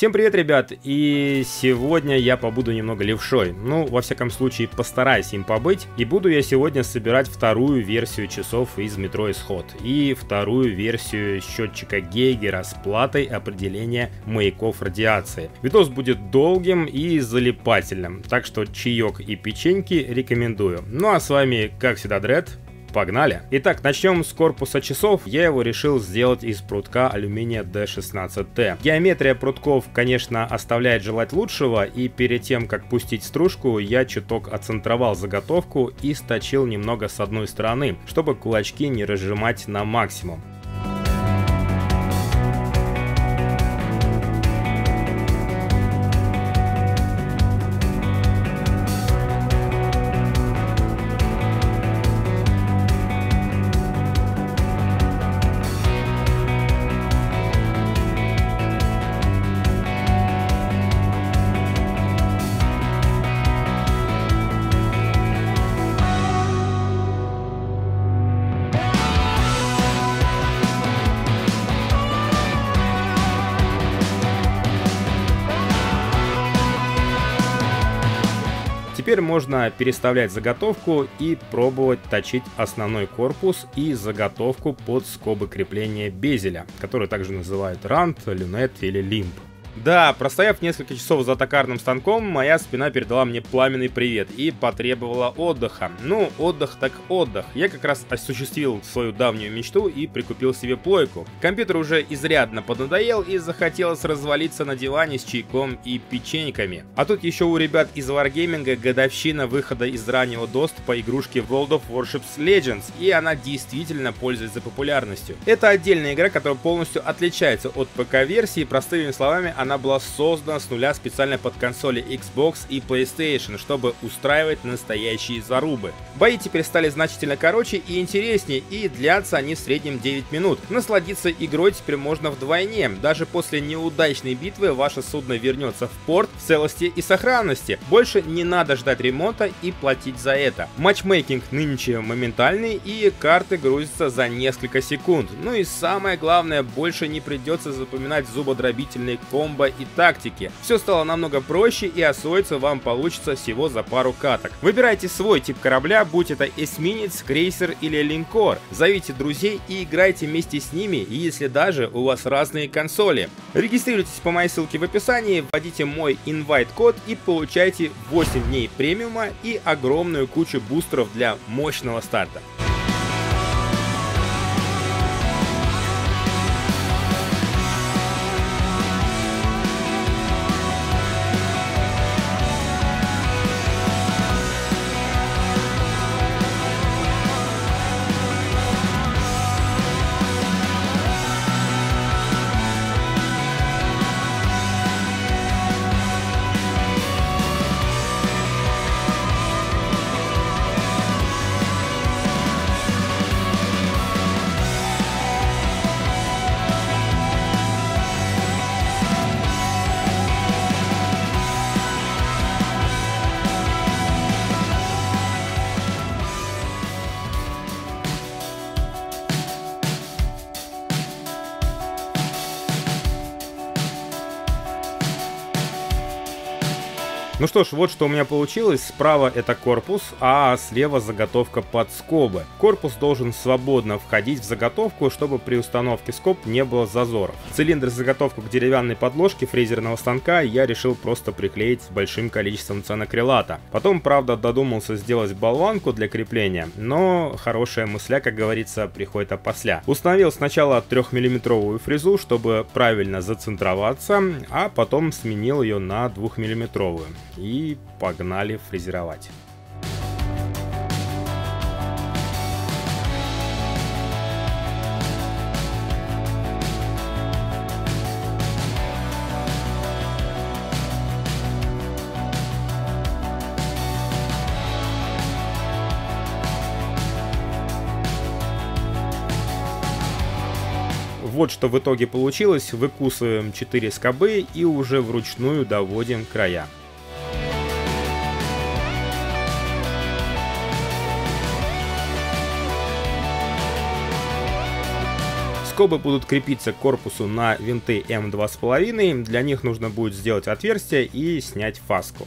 Всем привет, ребят, и сегодня я побуду немного левшой, ну, во всяком случае, постараюсь им побыть, и буду я сегодня собирать вторую версию часов из Metro Исход, и вторую версию счетчика Гейгера с платой определения маяков радиации. Видос будет долгим и залипательным, так что чаек и печеньки рекомендую. Ну а с вами, как всегда, Дред. Погнали! Итак, начнем с корпуса часов. Я его решил сделать из прутка алюминия D16T. Геометрия прутков, конечно, оставляет желать лучшего, и перед тем, как пустить стружку, я чуток отцентровал заготовку и сточил немного с одной стороны, чтобы кулачки не разжимать на максимум. Теперь можно переставлять заготовку и пробовать точить основной корпус и заготовку под скобы крепления безеля, который также называют рант, люнет или лимб. Да, простояв несколько часов за токарным станком, моя спина передала мне пламенный привет и потребовала отдыха. Ну, отдых так отдых. Я как раз осуществил свою давнюю мечту и прикупил себе плойку. Компьютер уже изрядно поднадоел и захотелось развалиться на диване с чайком и печеньками. А тут еще у ребят из Wargaming годовщина выхода из раннего доступа игрушки World of Warships Legends, и она действительно пользуется популярностью. Это отдельная игра, которая полностью отличается от ПК-версии, простыми словами, она была создана с нуля специально под консоли Xbox и PlayStation, чтобы устраивать настоящие зарубы. Бои теперь стали значительно короче и интереснее, и длятся они в среднем 9 минут. Насладиться игрой теперь можно вдвойне. Даже после неудачной битвы ваше судно вернется в порт в целости и сохранности. Больше не надо ждать ремонта и платить за это. Матчмейкинг нынче моментальный, и карты грузятся за несколько секунд. Ну и самое главное, больше не придется запоминать зубодробительные комбо и тактики. Все стало намного проще, и освоиться вам получится всего за пару каток. Выбирайте свой тип корабля, будь это эсминец, крейсер или линкор. Зовите друзей и играйте вместе с ними, если даже у вас разные консоли. Регистрируйтесь по моей ссылке в описании, вводите мой инвайт-код и получайте 8 дней премиума и огромную кучу бустеров для мощного старта. Ну что ж, вот что у меня получилось. Справа это корпус, а слева заготовка под скобы. Корпус должен свободно входить в заготовку, чтобы при установке скоб не было зазоров. Цилиндр заготовку к деревянной подложке фрезерного станка я решил просто приклеить с большим количеством цианакрилата. Потом, правда, додумался сделать болванку для крепления, но хорошая мысля, как говорится, приходит опосля. Установил сначала 3-мм фрезу, чтобы правильно зацентроваться, а потом сменил ее на 2-мм. И погнали фрезеровать. Вот что в итоге получилось. Выкусываем 4 скобы и уже вручную доводим края. Скобы будут крепиться к корпусу на винты М2,5, для них нужно будет сделать отверстие и снять фаску.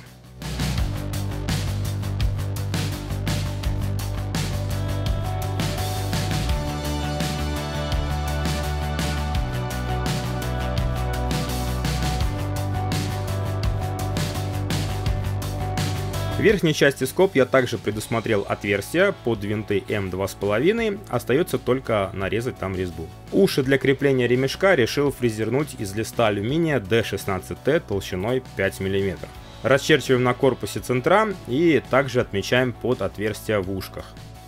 В верхней части скоб я также предусмотрел отверстия под винты М2,5, остается только нарезать там резьбу. Уши для крепления ремешка решил фрезернуть из листа алюминия D16T толщиной 5 мм. Расчерчиваем на корпусе центра и также отмечаем под отверстия в ушках.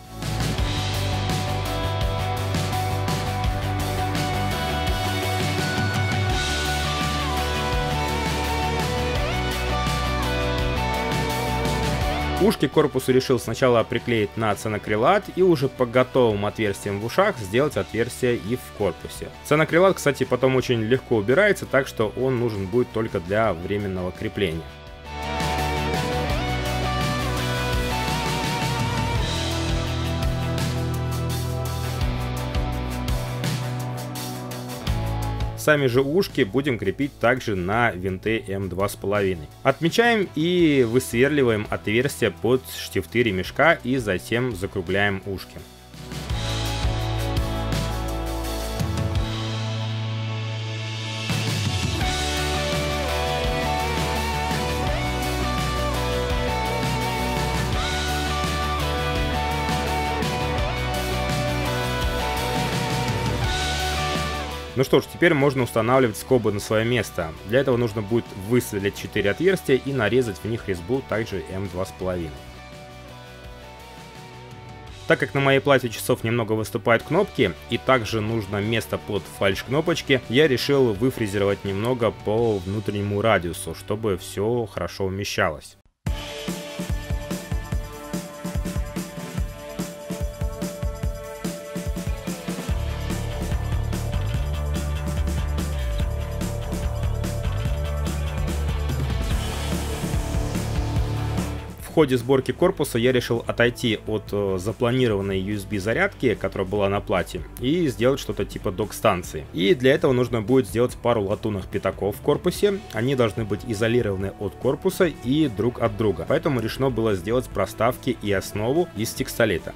Ушки к корпусу решил сначала приклеить на ценокрилат и уже по готовым отверстиям в ушах сделать отверстие и в корпусе. Ценокрилат, кстати, потом очень легко убирается, так что он нужен будет только для временного крепления. Сами же ушки будем крепить также на винты М2,5. Отмечаем и высверливаем отверстия под штифты ремешка и затем закругляем ушки. Ну что ж, теперь можно устанавливать скобы на свое место. Для этого нужно будет высверлить 4 отверстия и нарезать в них резьбу также М2,5. Так как на моей плате часов немного выступают кнопки и также нужно место под фальш-кнопочки, я решил выфрезеровать немного по внутреннему радиусу, чтобы все хорошо умещалось. В ходе сборки корпуса я решил отойти от запланированной USB зарядки, которая была на плате, и сделать что-то типа док-станции. И для этого нужно будет сделать пару латунных пятаков в корпусе. Они должны быть изолированы от корпуса и друг от друга. Поэтому решено было сделать проставки и основу из текстолита.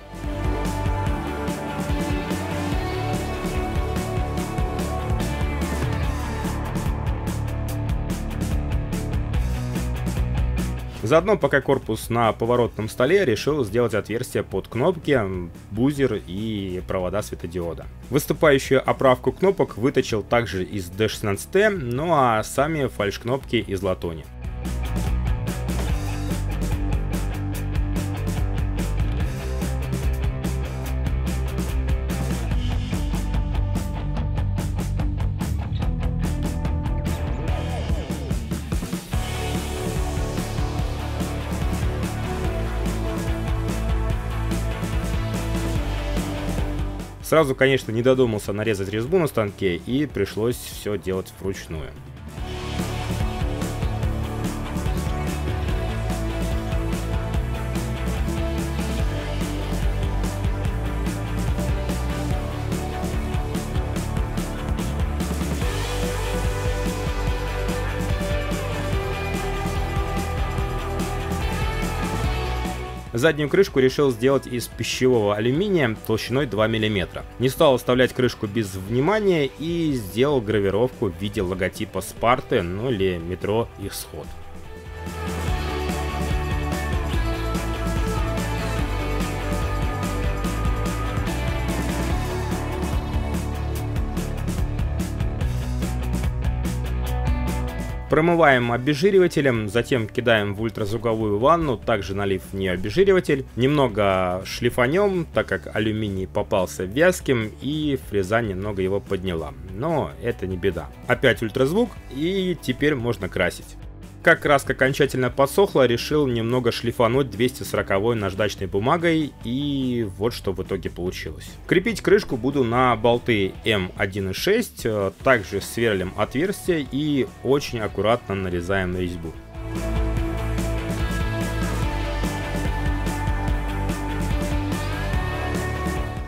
Заодно, пока корпус на поворотном столе, решил сделать отверстие под кнопки, бузер и провода светодиода. Выступающую оправку кнопок выточил также из D16T, ну а сами фальш-кнопки из латуни. Сразу, конечно, не додумался нарезать резьбу на станке и пришлось все делать вручную. Заднюю крышку решил сделать из пищевого алюминия толщиной 2 мм. Не стал оставлять крышку без внимания и сделал гравировку в виде логотипа Спарты, ну или метро Исход. Промываем обезжиривателем, затем кидаем в ультразвуковую ванну, также налив в нее обезжириватель. Немного шлифанем, так как алюминий попался вязким и фреза немного его подняла. Но это не беда. Опять ультразвук и теперь можно красить. Как краска окончательно подсохла, решил немного шлифануть 240-й наждачной бумагой, и вот что в итоге получилось. Крепить крышку буду на болты М1.6, также сверлим отверстия и очень аккуратно нарезаем резьбу.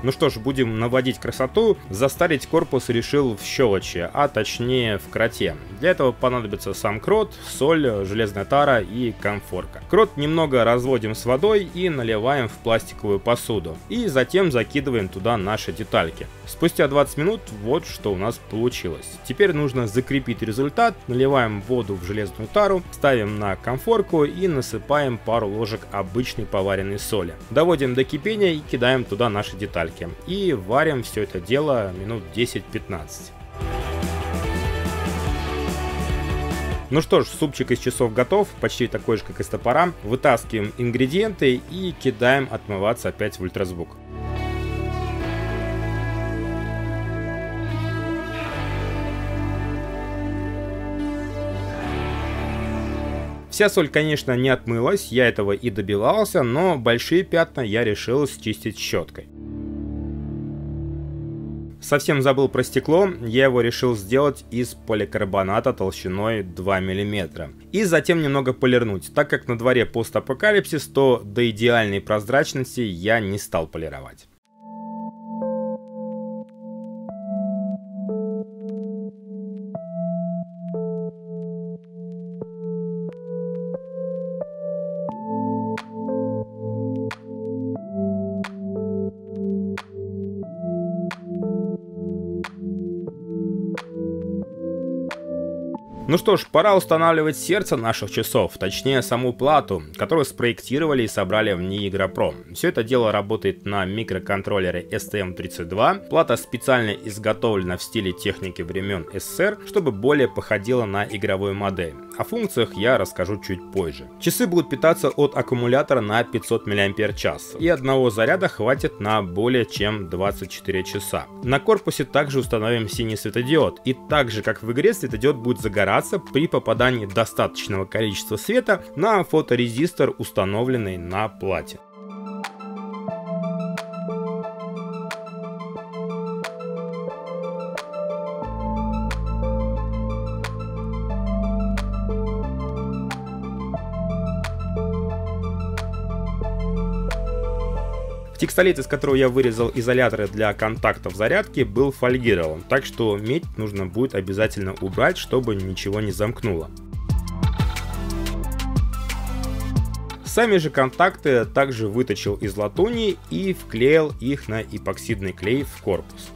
Ну что ж, будем наводить красоту. Застарить корпус решил в щелочи, а точнее в кроте. Для этого понадобится сам крот, соль, железная тара и конфорка. Крот немного разводим с водой и наливаем в пластиковую посуду. И затем закидываем туда наши детальки. Спустя 20 минут вот что у нас получилось. Теперь нужно закрепить результат. Наливаем воду в железную тару, ставим на конфорку и насыпаем пару ложек обычной поваренной соли. Доводим до кипения и кидаем туда наши детальки. И варим все это дело минут 10-15. Ну что ж, супчик из часов готов, почти такой же, как из топора. Вытаскиваем ингредиенты и кидаем отмываться опять в ультразвук. Вся соль, конечно, не отмылась, я этого и добивался, но большие пятна я решил счистить щеткой. Совсем забыл про стекло, я его решил сделать из поликарбоната толщиной 2 мм. И затем немного полирнуть, так как на дворе постапокалипсис, то до идеальной прозрачности я не стал полировать. Ну что ж, пора устанавливать сердце наших часов, точнее саму плату, которую спроектировали и собрали в НИИ Игропро. Все это дело работает на микроконтроллере STM32. Плата специально изготовлена в стиле техники времен СССР, чтобы более походила на игровую модель. О функциях я расскажу чуть позже. Часы будут питаться от аккумулятора на 500 мАч, и одного заряда хватит на более чем 24 часа. На корпусе также установим синий светодиод, и так же как в игре светодиод будет загораться при попадании достаточного количества света на фоторезистор, установленный на плате. Текстолит, из которого я вырезал изоляторы для контактов зарядки, был фольгирован, так что медь нужно будет обязательно убрать, чтобы ничего не замкнуло. Сами же контакты также выточил из латуни и вклеил их на эпоксидный клей в корпус.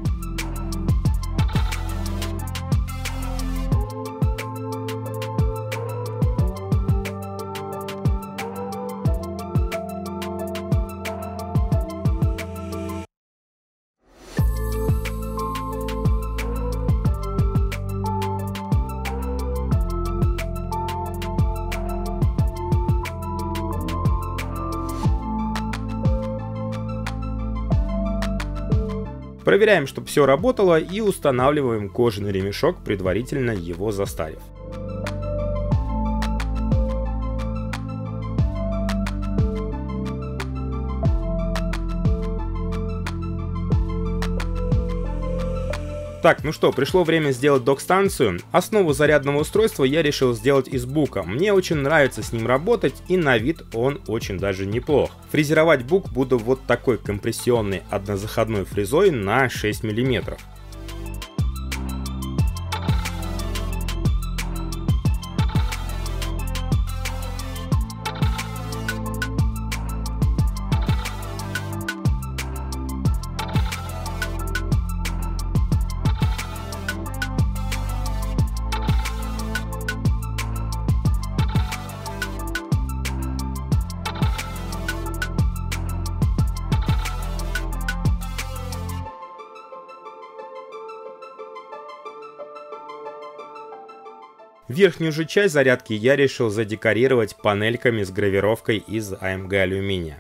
Проверяем, чтобы все работало, и устанавливаем кожаный ремешок, предварительно его застарив. Так, ну что, пришло время сделать док-станцию. Основу зарядного устройства я решил сделать из бука. Мне очень нравится с ним работать, и на вид он очень даже неплох. Фрезеровать бук буду вот такой компрессионной однозаходной фрезой на 6 мм. Верхнюю же часть зарядки я решил задекорировать панельками с гравировкой из AMG алюминия.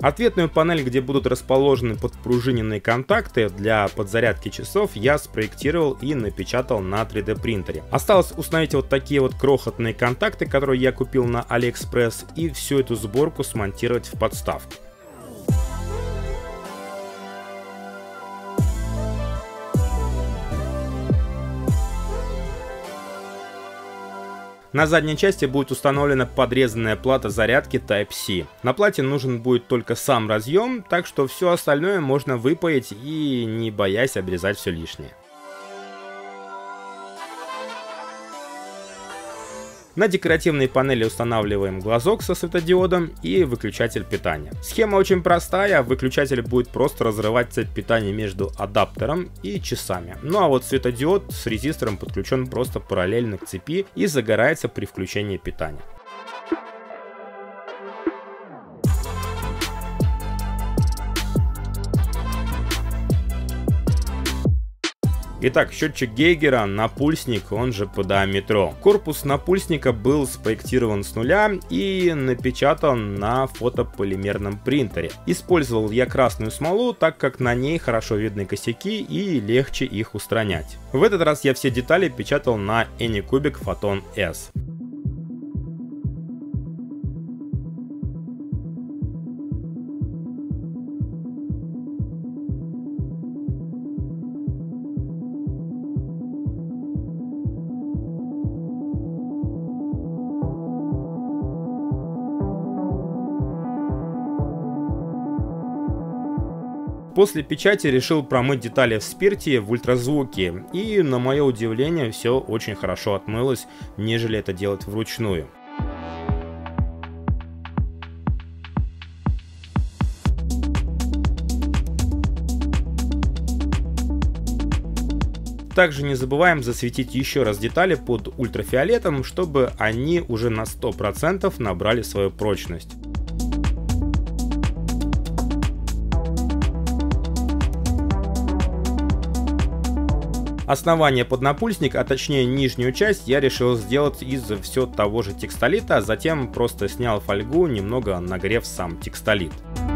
Ответную панель, где будут расположены подпружиненные контакты для подзарядки часов, я спроектировал и напечатал на 3D принтере. Осталось установить вот такие вот крохотные контакты, которые я купил на AliExpress, и всю эту сборку смонтировать в подставку. На задней части будет установлена подрезанная плата зарядки Type-C. На плате нужен будет только сам разъем, так что все остальное можно выпаять и не боясь обрезать все лишнее. На декоративной панели устанавливаем глазок со светодиодом и выключатель питания. Схема очень простая, выключатель будет просто разрывать цепь питания между адаптером и часами. Ну а вот светодиод с резистором подключен просто параллельно к цепи и загорается при включении питания. Итак, счетчик Гейгера, напульсник, он же PDA Metro. Корпус напульсника был спроектирован с нуля и напечатан на фотополимерном принтере. Использовал я красную смолу, так как на ней хорошо видны косяки и легче их устранять. В этот раз я все детали печатал на Anycubic Photon S. После печати решил промыть детали в спирте в ультразвуке, и на мое удивление все очень хорошо отмылось, нежели это делать вручную. Также не забываем засветить еще раз детали под ультрафиолетом, чтобы они уже на 100% набрали свою прочность. Основание под напульсник, а точнее нижнюю часть, я решил сделать из все того же текстолита, а затем просто снял фольгу, немного нагрев сам текстолит.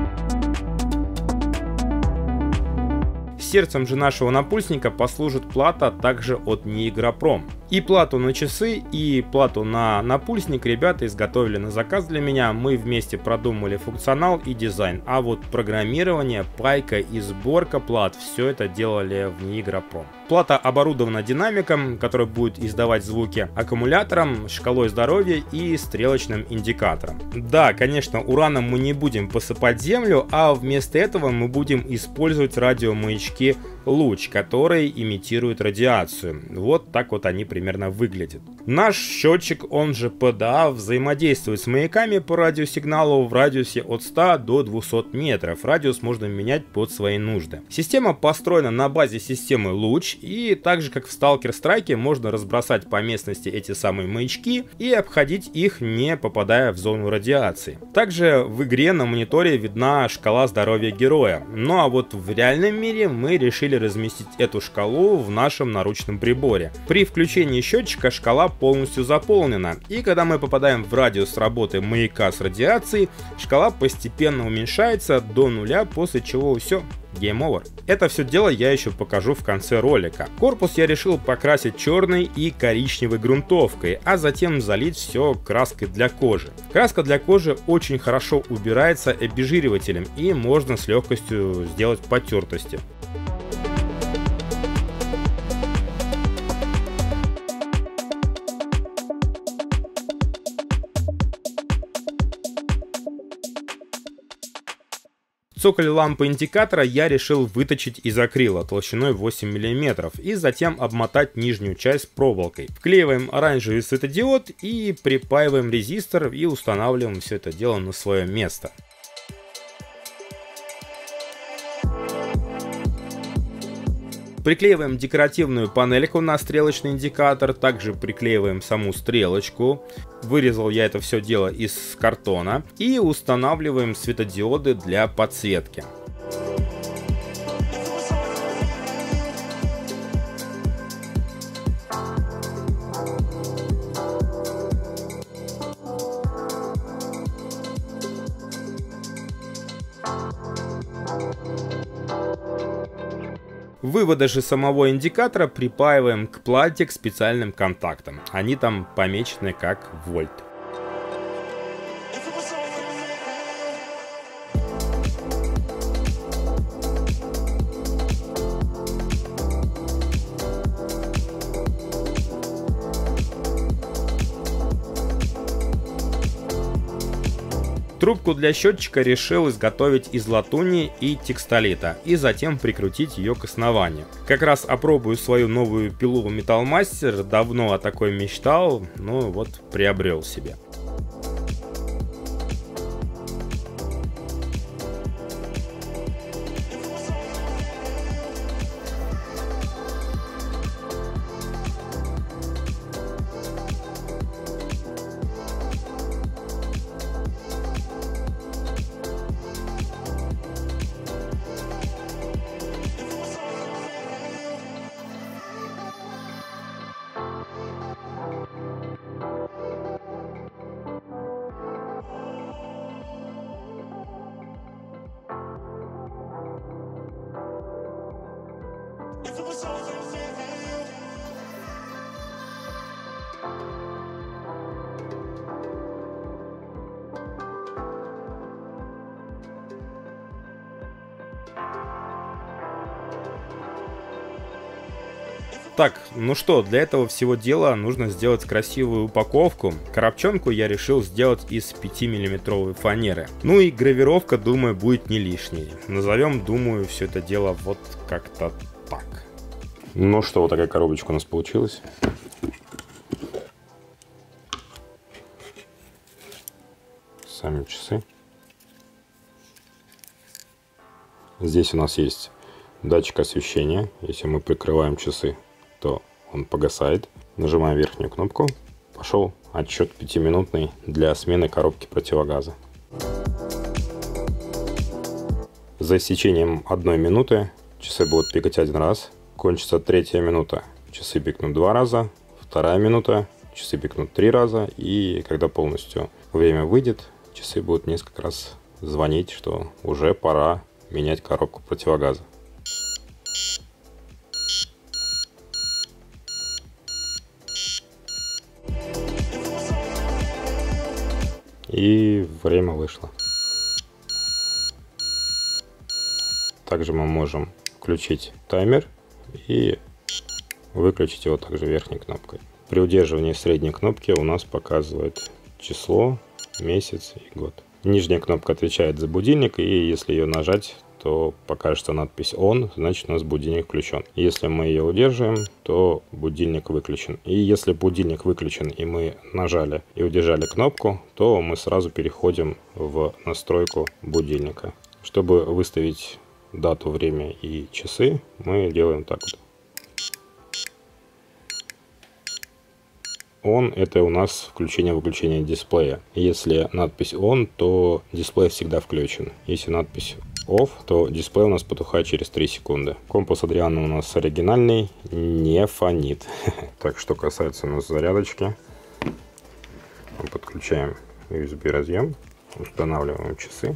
Сердцем же нашего напульсника послужит плата также от Niagara-Prom. И плату на часы, и плату на напульсник ребята изготовили на заказ для меня. Мы вместе продумали функционал и дизайн, а вот программирование, пайка и сборка плат, все это делали в Niagara-Prom. Плата оборудована динамиком, который будет издавать звуки, аккумулятором, шкалой здоровья и стрелочным индикатором. Да, конечно, ураном мы не будем посыпать землю, а вместо этого мы будем использовать радиомаячки луч, которые имитируют радиацию. Вот так вот они примерно выглядят. Наш счетчик, он же PDA, взаимодействует с маяками по радиосигналу в радиусе от 100 до 200 метров. Радиус можно менять под свои нужды. Система построена на базе системы луч, и так же как в Stalker Strike можно разбросать по местности эти самые маячки и обходить их, не попадая в зону радиации. Также в игре на мониторе видна шкала здоровья героя. Ну а вот в реальном мире мы решили разместить эту шкалу в нашем наручном приборе. При включении счетчика шкала полностью заполнена, и когда мы попадаем в радиус работы маяка с радиацией, шкала постепенно уменьшается до нуля, после чего все, Game Over. Это все дело я еще покажу в конце ролика. Корпус я решил покрасить черной и коричневой грунтовкой, а затем залить все краской для кожи. Краска для кожи очень хорошо убирается обезжиривателем, и можно с легкостью сделать потертости. Цоколь лампы индикатора я решил выточить из акрила толщиной 8 мм и затем обмотать нижнюю часть проволокой. Вклеиваем оранжевый светодиод и припаиваем резистор и устанавливаем все это дело на свое место. Приклеиваем декоративную панельку на стрелочный индикатор, также приклеиваем саму стрелочку. Вырезал я это все дело из картона и устанавливаем светодиоды для подсветки. Выводы же самого индикатора припаиваем к плате к специальным контактам. Они там помечены как вольт. Трубку для счетчика решил изготовить из латуни и текстолита и затем прикрутить ее к основанию. Как раз опробую свою новую пилу Metal Master, давно о такой мечтал, ну вот приобрел себе. Так, ну что, для этого всего дела нужно сделать красивую упаковку. Коробчонку я решил сделать из 5-миллиметровой фанеры. Ну и гравировка, думаю, будет не лишней. Назовем, думаю, все это дело вот как-то так. Ну что, вот такая коробочка у нас получилась. Сами часы. Здесь у нас есть датчик освещения. Если мы прикрываем часы, то он погасает. Нажимаем верхнюю кнопку. Пошел отсчет 5-минутный для смены коробки противогаза. За истечением 1 минуты часы будут пикать 1 раз. Кончится 3-я минута, часы пикнут 2 раза. 2-я минута, часы пикнут 3 раза. И когда полностью время выйдет, часы будут несколько раз звонить, что уже пора менять коробку противогаза. И время вышло. Также мы можем включить таймер и выключить его также верхней кнопкой. При удерживании средней кнопки у нас показывает число, месяц и год. Нижняя кнопка отвечает за будильник, и если ее нажать, то покажется надпись «On», значит у нас будильник включен. Если мы ее удерживаем, то будильник выключен. И если будильник выключен и мы нажали и удержали кнопку, то мы сразу переходим в настройку будильника. Чтобы выставить дату, время и часы, мы делаем так вот. On — это у нас включение-выключение дисплея. Если надпись On, то дисплей всегда включен. Если надпись Off, то дисплей у нас потухает через 3 секунды. Компас Adriano у нас оригинальный, не фонит. Так, что касается у нас зарядочки, мы подключаем USB разъем, устанавливаем часы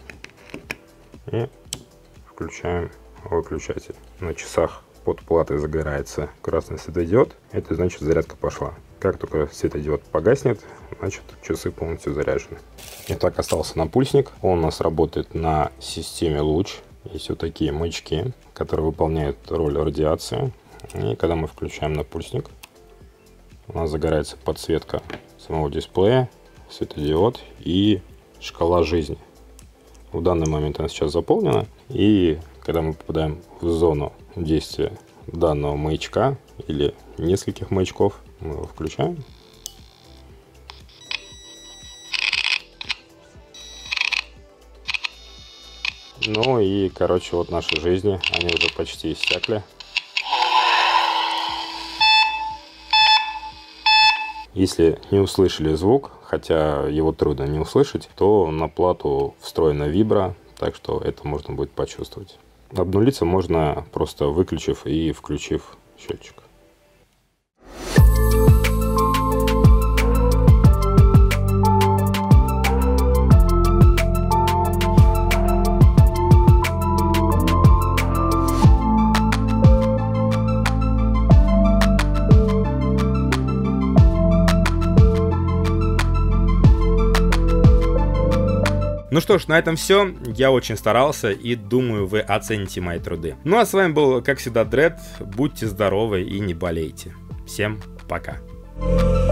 и включаем выключатель. На часах под платой загорается красный светодиод, это значит зарядка пошла. Как только светодиод погаснет, значит часы полностью заряжены. Итак, остался напульсник. Он у нас работает на системе луч. Есть вот такие маячки, которые выполняют роль радиации. И когда мы включаем напульсник, у нас загорается подсветка самого дисплея, светодиод и шкала жизни. В данный момент она сейчас заполнена. И когда мы попадаем в зону действия данного маячка или нескольких маячков, мы его включаем. Ну и, короче, вот наши жизни, они уже почти иссякли. Если не услышали звук, хотя его трудно не услышать, то на плату встроена вибра, так что это можно будет почувствовать. Обнулиться можно, просто выключив и включив счетчик. Ну что ж, на этом все. Я очень старался и думаю, вы оцените мои труды. Ну а с вами был, как всегда, Дред. Будьте здоровы и не болейте. Всем пока.